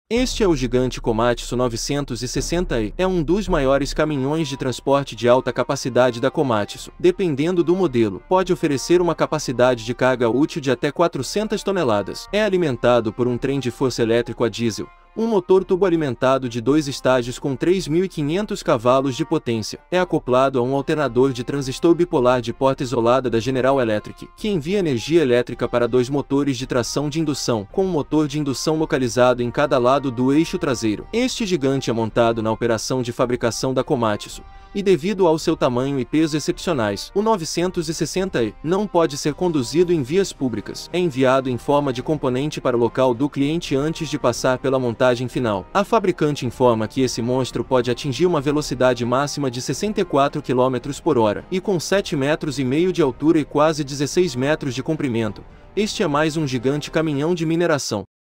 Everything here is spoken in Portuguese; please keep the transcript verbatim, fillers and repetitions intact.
Este é o gigante Komatsu novecentos e sessenta e é um dos maiores caminhões de transporte de alta capacidade da Komatsu. Dependendo do modelo, pode oferecer uma capacidade de carga útil de até quatrocentas toneladas. É alimentado por um trem de força elétrico a diesel, um motor turboalimentado de dois estágios com três mil e quinhentos cavalos de potência. É acoplado a um alternador de transistor bipolar de porta isolada da General Electric, que envia energia elétrica para dois motores de tração de indução, com um motor de indução localizado em cada lado do eixo traseiro. Este gigante é montado na operação de fabricação da Komatsu, e devido ao seu tamanho e peso excepcionais, o novecentos e sessenta e não pode ser conduzido em vias públicas. É enviado em forma de componente para o local do cliente antes de passar pela montagem final. A fabricante informa que esse monstro pode atingir uma velocidade máxima de sessenta e quatro quilômetros por hora, e com sete metros e meio de altura e quase dezesseis metros de comprimento. Este é mais um gigante caminhão de mineração.